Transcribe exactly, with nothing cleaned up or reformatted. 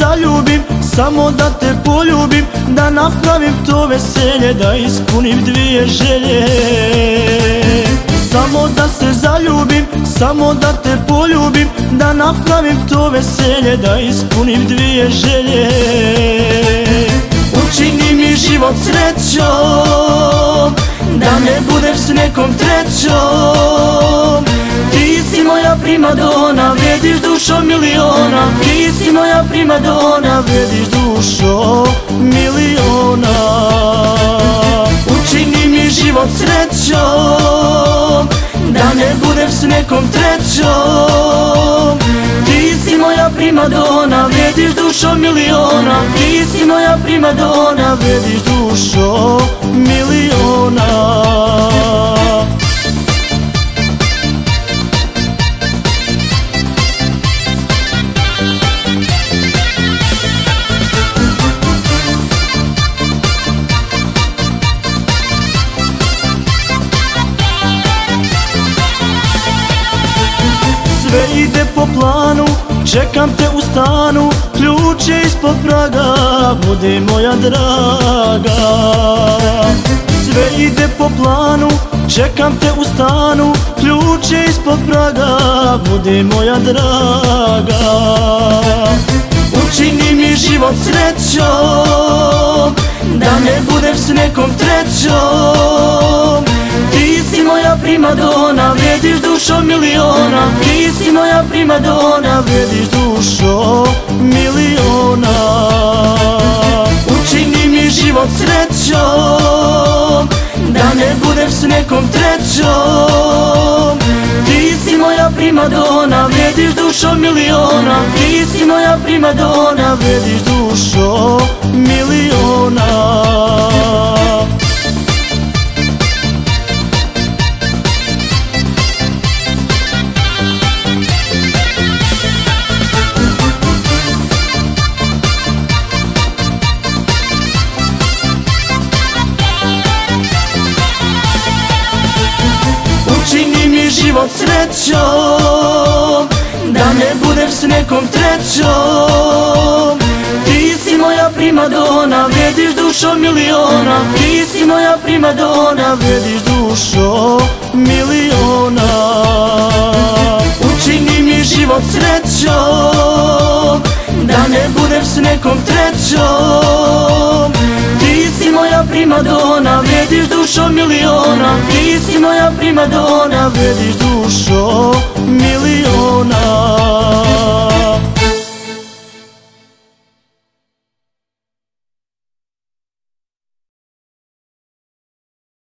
zaljubim, samo da te poljubim, da napravim to veselje, da ispunim dvije želje. Samo da se zaljubim, samo da te poljubim, da napravim to veselje, da ispunim dvije želje. Učini mi život srećom, da ne budem s nekom trećom. Ti si moja primadona, vrediš dušo miliona. Ti si moja primadona, vrediš dušo miliona. Učini mi život srećom, da ne budem s nekom trećom. Ti si moja primadona, vrediš dušo miliona. Ti si moja primadona, vrediš dušo miliona. Sve ide po planu, čekam te u stanu, ključ je ispod praga, budi moja draga. Sve ide po planu, čekam te u stanu, ključ je ispod praga, budi moja draga. Učini mi život srećom, da ne budem s nekom trećom. Ti si moja primadona, vrediš dušo miliona. Ti si moja primadona, vrediš dušo miliona. Učini mi život srećom, da ne budem s nekom trećom. Ti si moja primadona, vrediš dušo miliona. Ti si moja primadona, vrediš dušo miliona. Učini mi život srećom, da ne budem s nekom trećom. Ti si moja primadona, vrediš dušo miliona. Ti si moja primadona, vrediš dušo miliona. Učini mi život srećom, da ne budem s nekom trećom. Ti si moja primadona, vrediš dušo miliona. Ti si moja primadona, vrediš dušo miliona.